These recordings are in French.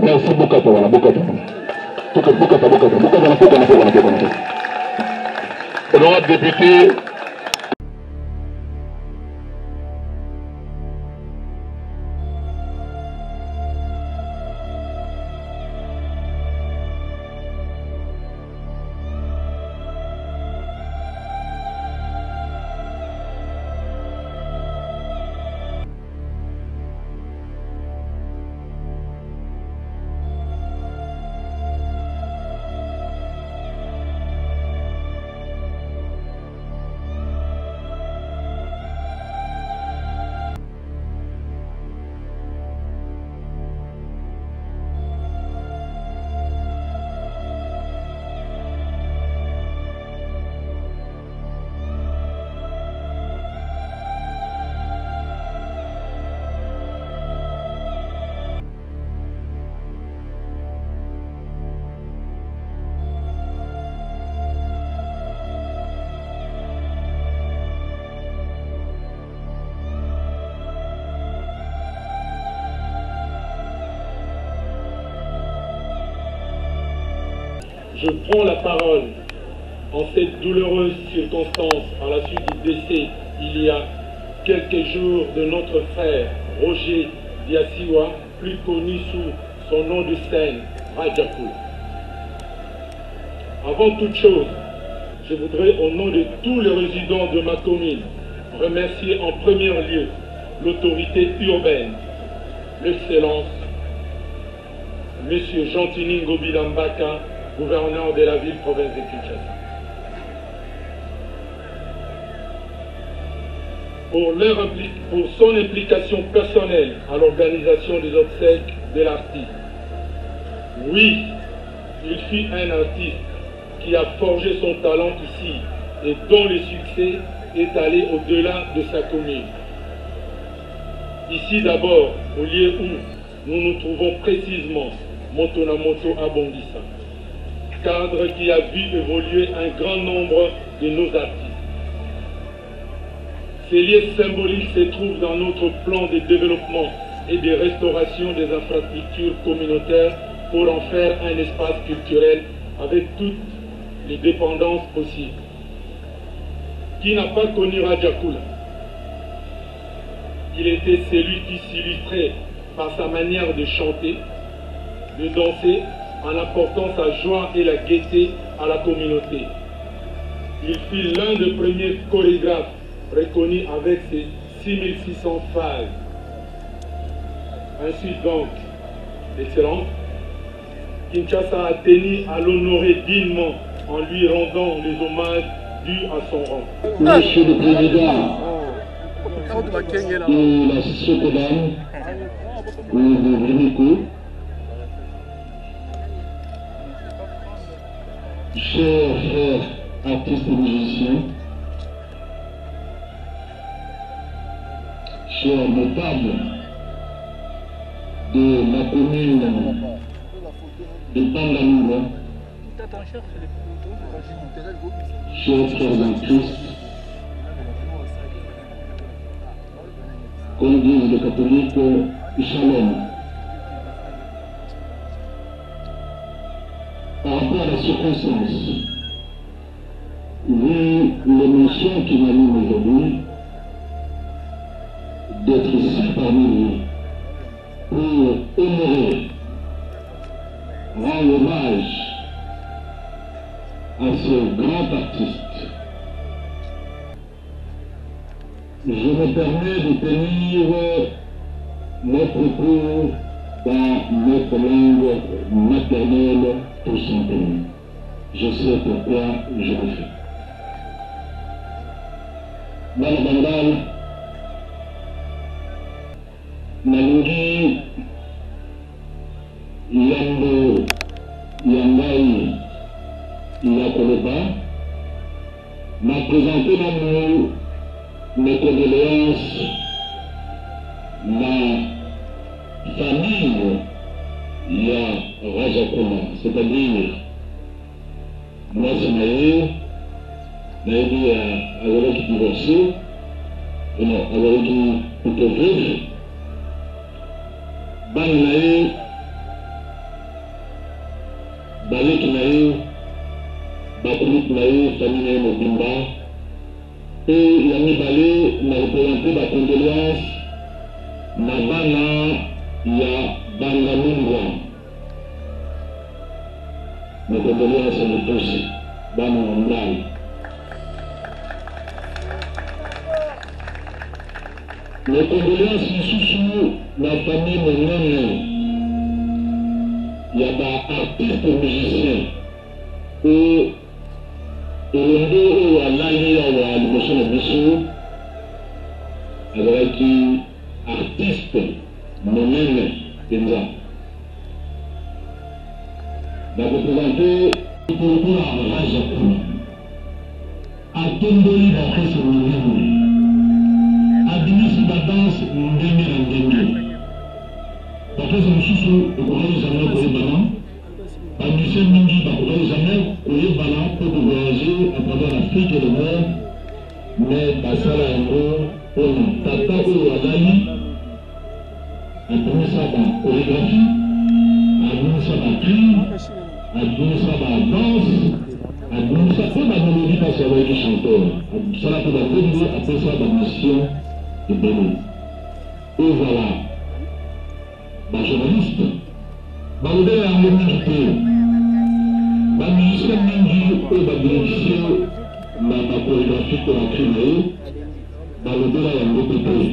Merci beaucoup. Honorable député. Je prends la parole en cette douloureuse circonstance à la suite du décès il y a quelques jours de notre frère Roger Diassiwa, plus connu sous son nom de scène, Rajakula. Avant toute chose, je voudrais au nom de tous les résidents de ma commune remercier en premier lieu l'autorité urbaine, l'excellence, M. Jean-Tiningo Bilambaka, gouverneur de la ville-province de Kinshasa. Pour son implication personnelle à l'organisation des obsèques de l'artiste. Oui, il fut un artiste qui a forgé son talent ici et dont le succès est allé au-delà de sa commune. Ici d'abord, au lieu où nous nous trouvons précisément, Motonamoto à Bongissa, cadre qui a vu évoluer un grand nombre de nos artistes. Ces lieux symboliques se trouvent dans notre plan de développement et de restauration des infrastructures communautaires pour en faire un espace culturel avec toutes les dépendances possibles. Qui n'a pas connu Rajakula? Il était celui qui s'illustrait par sa manière de chanter, de danser, en apportant sa joie et la gaieté à la communauté. Il fut l'un des premiers chorégraphes reconnus avec ses 6600 phases. Ainsi donc, Excellence, Kinshasa a tenu à l'honorer dignement en lui rendant les hommages dus à son rang. Monsieur le Président de la Sokodam, de Vinico, chers frères artistes et musiciens, chers notables de la commune de Bangalore, chers frères en Christ, comme disent les catholiques, Shalom. Par rapport à la circonstance, vu l'émotion qui m'anime aujourd'hui, d'être ici parmi vous pour honorer, rendre hommage à ce grand artiste, je me permets de tenir mes propos dans notre langue maternelle tout simplement. Je sais pourquoi je le fais. Dans le Bengale, Nalingi Yambo Yangai Yakoloba m'a présenté mes condoléances, ma famille ya Rajakula, c'est-à-dire moi c'est Maïe, Naïdi a Awaraki divorcé, non, Awaraki plutôt veuve, Banaïe baleki na ye bakoliki na ye famille na ye mobimba mpe ya mibale na représente bacondoléance na bana ya Bangamungwa. Mes condoléances à nous tous, bana na Ndai. Mes condoléances lisusu na famille monene ya ba-artiste musicien oyo elongo oyo alali awa liboso na biso azalaki artiste monene mpenza bakopresente ikokola rage kuna atomboli baorchestre monene abimisi badanse ndenge na ndenge baorchestre mosusu ekokai jamais koyebana bamusicien mingi bakokai jamais koyebana mpo kovoyage à travers l'Afrique et le monde mais basala yango mpona tata oyo alali abimisa bachorégraphie abimisa bacri abimisa badanse abimisa mpe bamélodie mpasi abayaki chanteur abisala mpe babongo apesa bamission ebele ezala bajournaliste balobela yango mingi te bamusicien mingi oyo babénéficie na bachorégraphie to bacri na ye balobela yango te te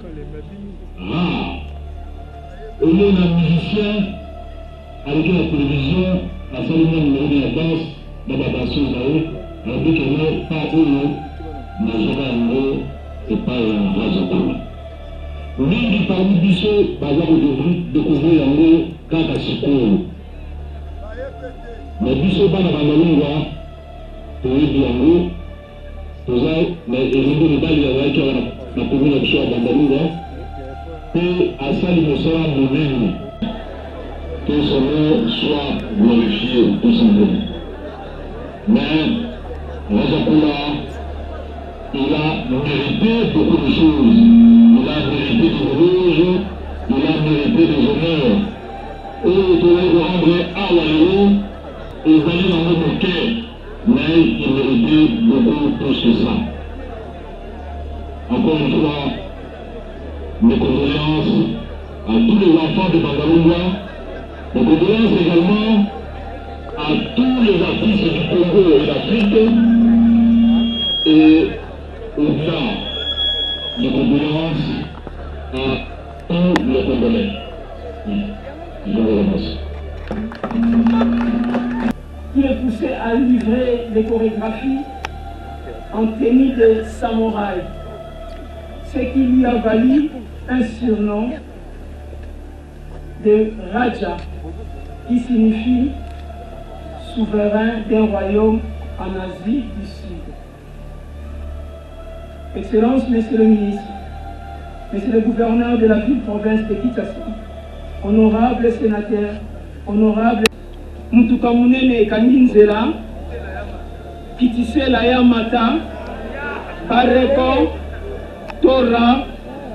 oyo na musicien aleki na télévision asali mwa numéro de la danse na badanseuse na ye alobikene pa oyo nazoka yango epai ya razokala mingi parmi biso baza kodécouvrir yango kaka sikoyo na biso bana bangalungwa toyebi yango toza na elongo mibali azalaki awa na komi na biso ya bangalungwa mpe asali mosala monene que son nom soit glorifié tout simplement. Mais Razakula, il a mérité beaucoup de choses. Il a mérité des rouges, il a mérité des honneurs. Et il doit rendre à Waïo, et d'aller dans notre cœur. Mais il méritait beaucoup plus que ça. Encore une fois, mes condoléances à tous les enfants de Bangalunga. Mes condoléances également à tous les artistes du Congo et d'Afrique et au-delà. Mes condoléances à tous les Congolais. Je vous remercie. Il est poussé à livrer des chorégraphies en tenue de samouraï, ce qui lui a valu un surnom de Raja, qui signifie souverain d'un royaume en Asie du Sud. Excellences, Monsieur le ministre, Monsieur le gouverneur de la ville-province de Kinshasa, honorables sénateurs, honorables Mutukamunene Kaninzela, Kitisela Yamata, Bareko, Tora,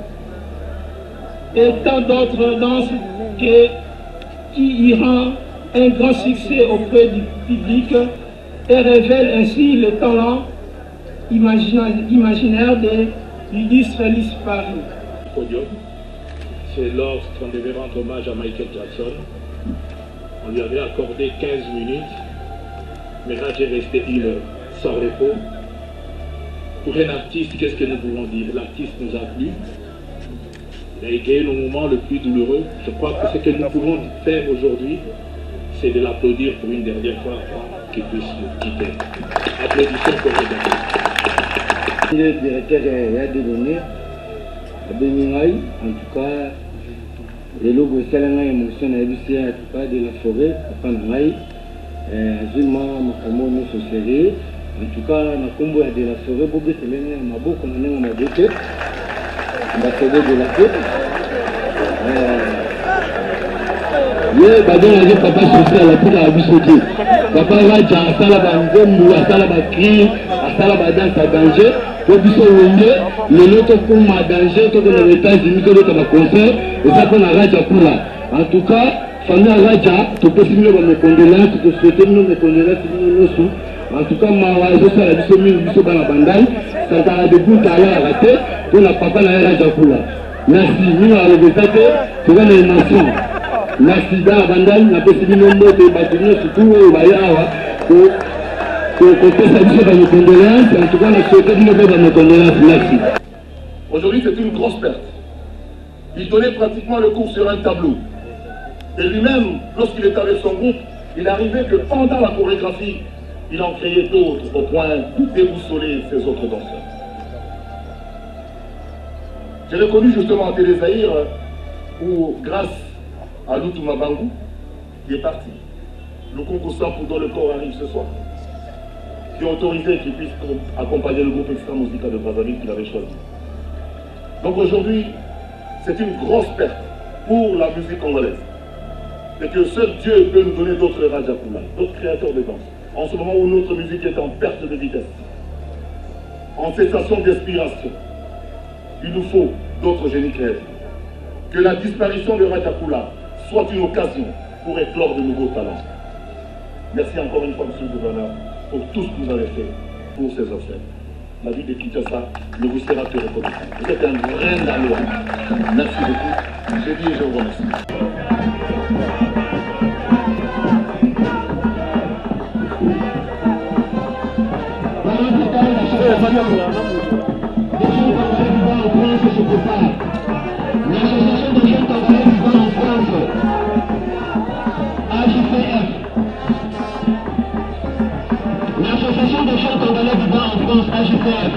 et tant d'autres danses qui y rend un grand succès auprès du public et révèle ainsi le talent imaginaire de l'illustre Alice Paris. C'est lorsqu'on devait rendre hommage à Michael Jackson. On lui avait accordé 15 minutes, mais là j'ai resté 1 heure, sans repos. Pour un artiste, qu'est-ce que nous pouvons dire? L'artiste nous a plu. Il a été le moment le plus douloureux. Je crois que ce que nous pouvons faire aujourd'hui, c'est de l'applaudir pour une dernière fois avant qu'il puisse nous quitter. Applaudissons pour le dernier. Le directeur a donné à Beningaï, en tout cas, les logos Salanga émotion en tout cas de la forêt, à Panamaï, Zuma, Makamo, nous sommes sérieux. En tout cas, na combo de la forêt, beaucoup de Salanga, Maboko, on a dit que ambassadeur de la côte. Oui, badon a dit papa social, la poule a abusé. Papa Raja, à Salaba Ngombu, à Salaba Kri, à Salaba Danse à danger. Pour que le loto pour ma danger, tout dans les États-Unis, tout dans le concert, et ça qu'on a Raja Pula. En tout cas, famille Raja, tu peux signer mes condoléances, tu peux souhaiter mes condoléances, en tout cas, je suis à la biso dans la bandai, ça t'a debout à la raté, pour la papa na Raja Kula. Merci, nous à l'obésité, tu vas une nation. Merci dans la bandai, n'a pas signé nos mots de bâtiment, surtout au Bayawa, pour côté ça biso dans mes condoléances, en tout cas, on a souhaité dans mes condoléances. Merci. Aujourd'hui, c'est une grosse perte. Il donnait pratiquement le cours sur un tableau. Et lui-même, lorsqu'il est avec son groupe, il arrivait que pendant la chorégraphie, il en créait d'autres au point de déboussoler ses autres danseurs. J'ai reconnu justement Télé Zahir où, grâce à Loutou Mabangu, qui est parti, le concours pour dont le corps arrive ce soir, qui a autorisé qu'il puisse accompagner le groupe Extra Musica de Brazzaville qu'il avait choisi. Donc aujourd'hui, c'est une grosse perte pour la musique congolaise. Et que seul Dieu peut nous donner d'autres Raja Kula, d'autres créateurs de danse. En ce moment où notre musique est en perte de vitesse, en cessation d'inspiration, il nous faut d'autres génies créatifs. Que la disparition de Raja Kula soit une occasion pour éclore de nouveaux talents. Merci encore une fois, Monsieur le Gouverneur, pour tout ce que vous avez fait pour ces affaires. La vie de Kinshasa ne vous sera que reconnaissante. Vous êtes un vrai Nalois. Merci beaucoup. Je dis et je vous remercie. L'association de jeunes Congolais vivant en France, AJCF. L'association de jeunes Congolais vivant en France, AJCF.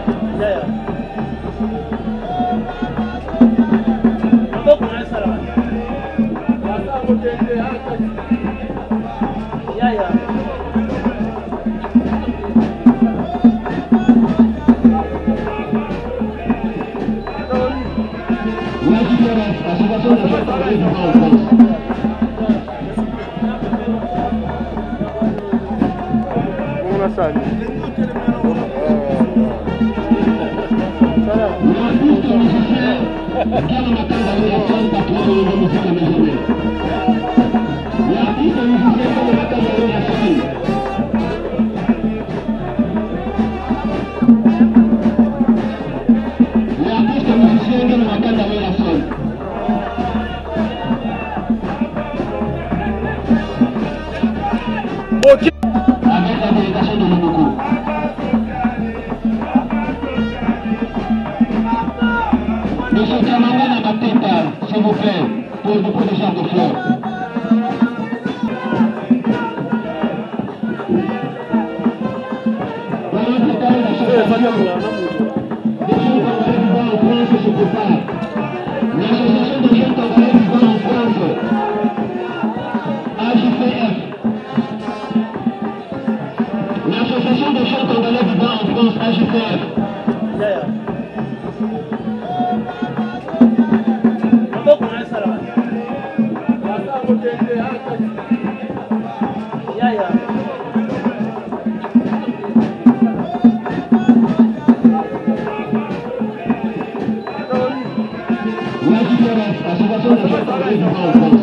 Avec la délégation de Moukoko. Monsieur Kamanga Nabateta, s'il vous plaît, pour beaucoup de gens de fleurs. Voilà le total de l'association des jeunes Congolais vivant en France se prépare. L'association des jeunes Congolais vivant en France, AJCF. L'association des jeunes Congolais vivant en France, AJCF. L'association des jeunes Congolais vivant en France.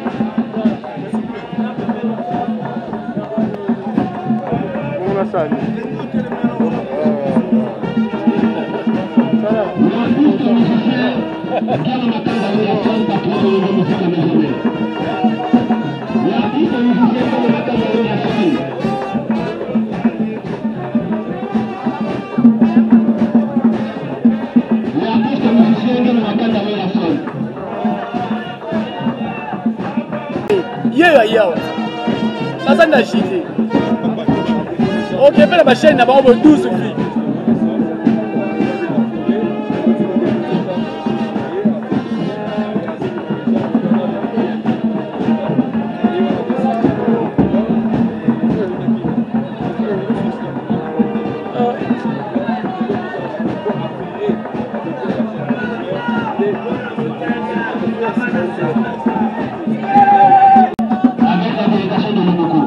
L'artiste musicien Galo Makanda Williamson, patron de musique américaine. L'artiste musicien Galo Makanda Williamson. L'artiste musicien Galo Makanda Williamson. Yawa. Ça n'a chité. Ok, mais la machine n'a pas au 12 filles. Avec la délégation de Moukoko.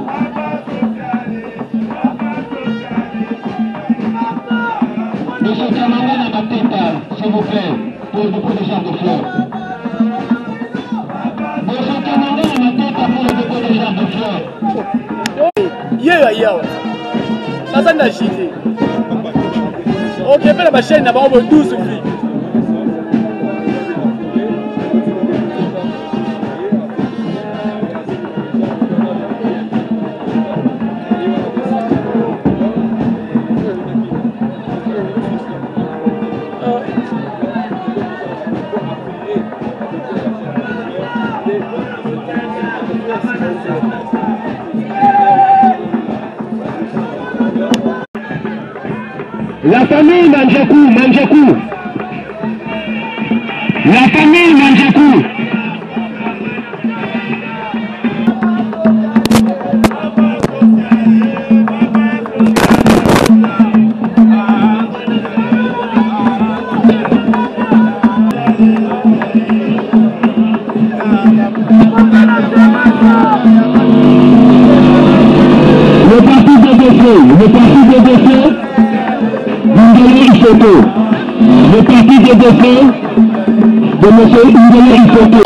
Monsieur Kamanga Nabateta, s'il vous plaît, pour beaucoup de gens de fleurs. Monsieur Kamanga Nabateta. Yeah. Bazanda chité. Ok, mais la machine n'a pas 12 filles. La famille Manjakou. La famille Manjakou. Le parti de défaut. Le parti de défense de M. Ndele Ifoto.